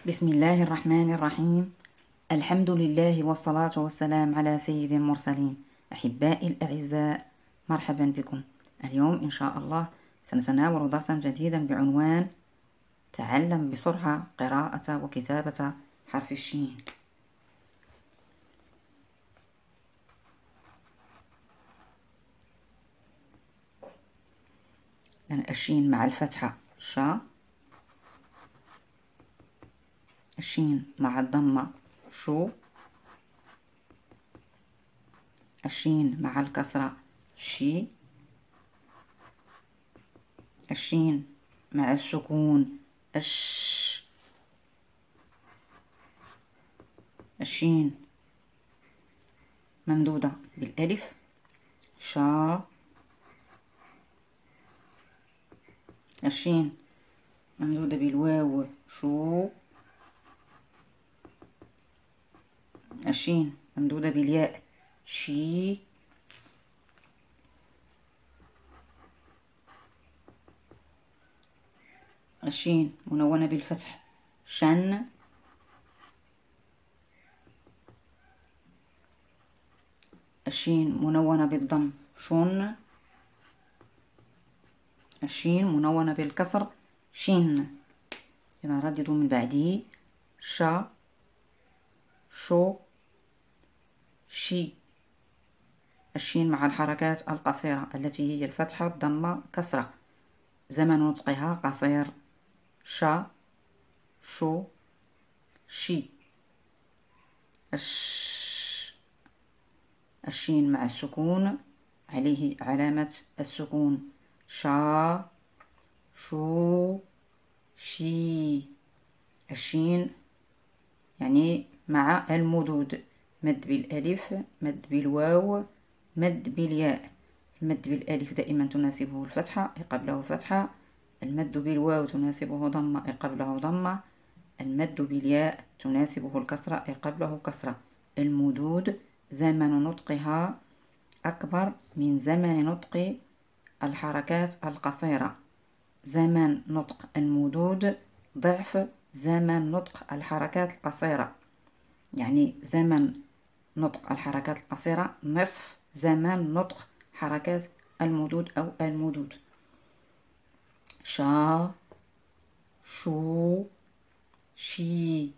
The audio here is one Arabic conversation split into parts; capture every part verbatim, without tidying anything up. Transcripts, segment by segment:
بسم الله الرحمن الرحيم. الحمد لله والصلاة والسلام على سيد المرسلين. أحبائي الأعزاء، مرحبا بكم. اليوم إن شاء الله سنتناول درسا جديدا بعنوان تعلم بسرعة قراءة وكتابة حرف الشين. لأن الشين مع الفتحة شا، الشين مع الضمة شو، الشين مع الكسرة شي، الشين مع السكون اش، الشين ممدودة بالألف شا، الشين ممدودة بالواو شو، الشين ممدودة بالياء شي، الشين منونة بالفتح شن، الشين منونة بالضم شن، الشين منونة بالكسر شين. إذا رددوا من بعده شا شو شي. الشين مع الحركات القصيرة التي هي الفتحة الضمة كسرة، زمن نطقها قصير شا شو شي. الش، الشين مع السكون عليه علامة السكون شا شو شي. الشين يعني مع المدود، مد بالألف، مد بالواو، مد بالياء. المد بالألف دائما تناسبه الفتحة أي قبله فتحة، المد بالواو تناسبه ضمة أي قبله ضمة، المد بالياء تناسبه الكسرة أي قبله كسرة. المدود زمن نطقها أكبر من زمن نطق الحركات القصيرة. زمن نطق المدود ضعف زمن نطق الحركات القصيرة، يعني زمن نطق الحركات القصيرة نصف زمن نطق حركات المدود أو المدود. شا شو شي،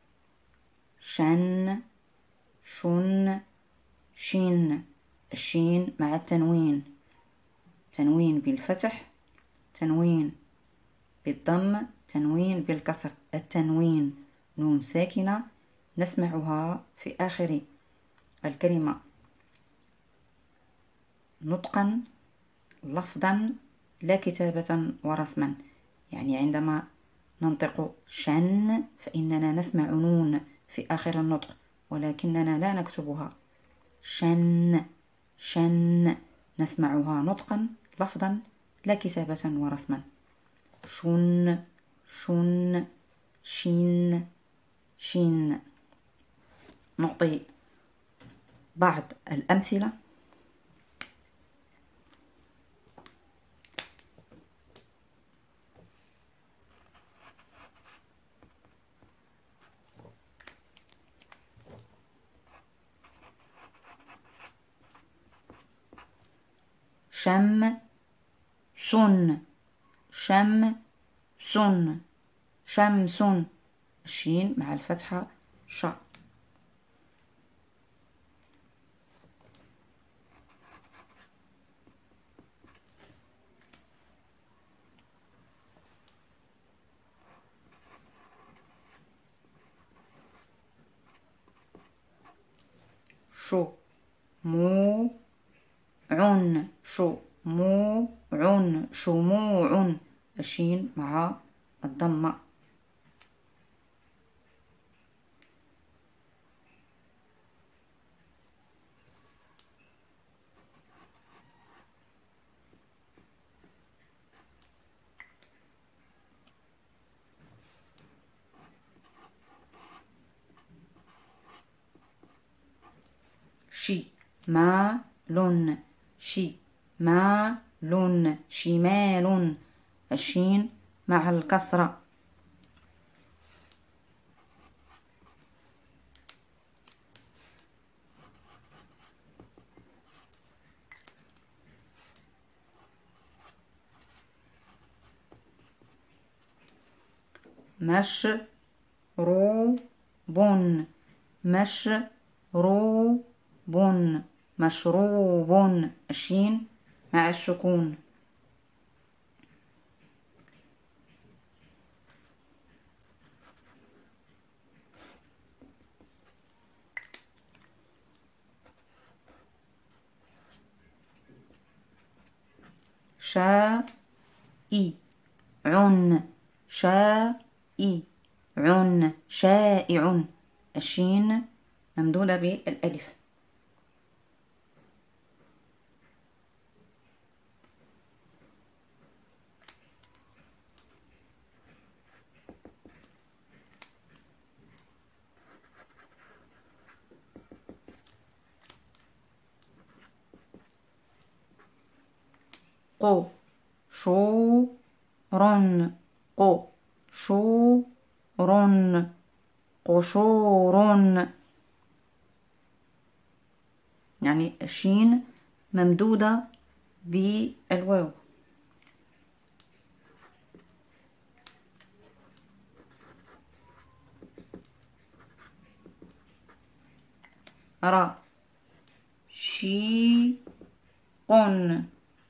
شن شن شين. الشين مع التنوين، تنوين بالفتح، تنوين بالضم، تنوين بالكسر. التنوين نون ساكنة نسمعها في آخر الكلمة نطقا لفظا لا كتابة ورسما. يعني عندما ننطق شن فإننا نسمع نون في آخر النطق ولكننا لا نكتبها شن شن، نسمعها نطقا لفظا لا كتابة ورسما. شن شن شين شين. نعطي بعض الأمثلة. شم سن شم سن شمس. الشين مع الفتحة شا. شو مو عن شو مو عن شموع. الشين مع الضمة. شي ما لن شي ما لن شمال. الشين مع الكسرة. مشروب مشروب مشروب، الشين مع السكون. شائع عن شائع عن شائع، الشين ممدودة بالألف. قشور قشور قشور، يعني الشين ممدودة بالواو. را شي قن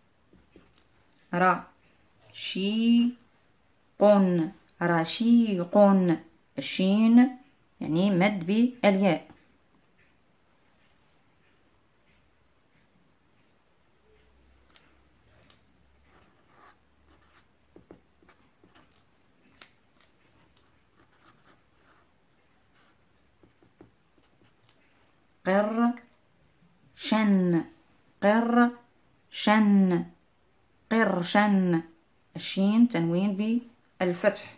را شي قن رشيق، الشين يعني مد بالياء. قر شن قر شن قرشن، الشين تنوين بالفتح.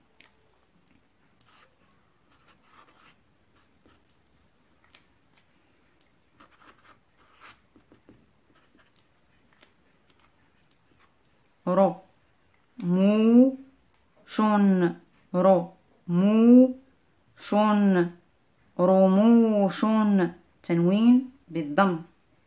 رو مو شن رو مو شن رموش، تنوين بالضم.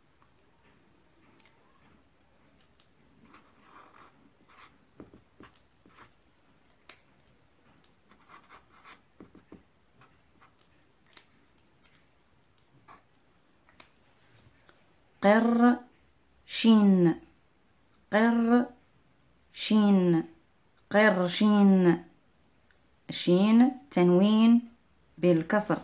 قر شين قر شين قرشين، الشين تنوين بالكسر.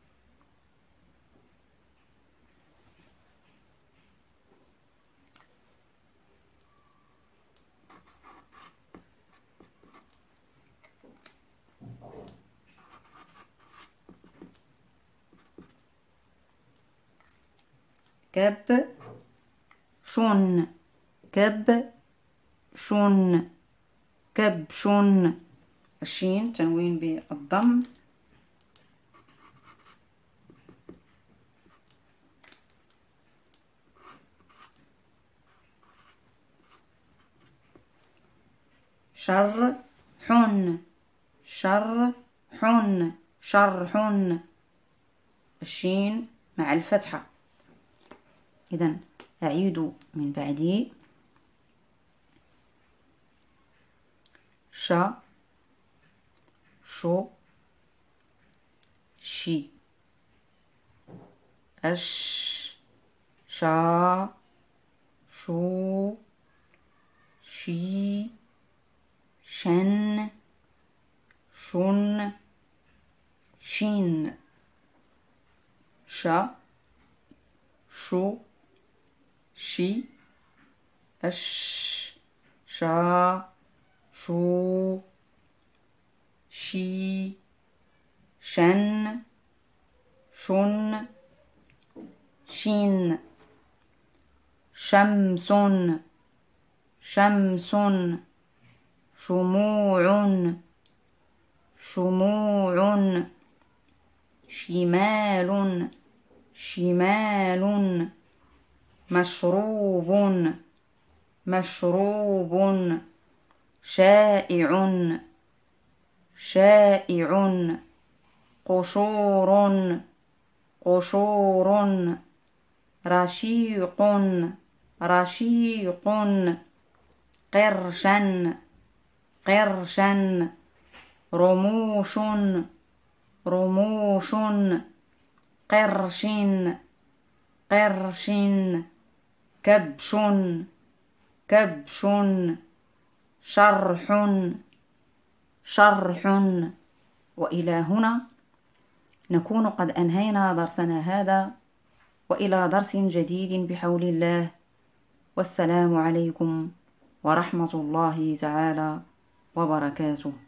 كب شن كب شن كبشن، الشين تنوين بالضم. شر حن شر حن شرح، الشين مع الفتحة. إذن أعيد من بعدي. ش شو شي أش شا شو شي شن شن شين. شا شو شي أش شا شو شي شن شن شين. شمس شمس شموع شموع. شمال شمال. مشروب مشروب. شائع شائع. قشور قشور. رشيق رشيق. قرشا قرشا. رموش رموش قرش قرش كبش كبش شرح شرح. وإلى هنا نكون قد أنهينا درسنا هذا، وإلى درس جديد بحول الله، والسلام عليكم ورحمة الله تعالى وبركاته.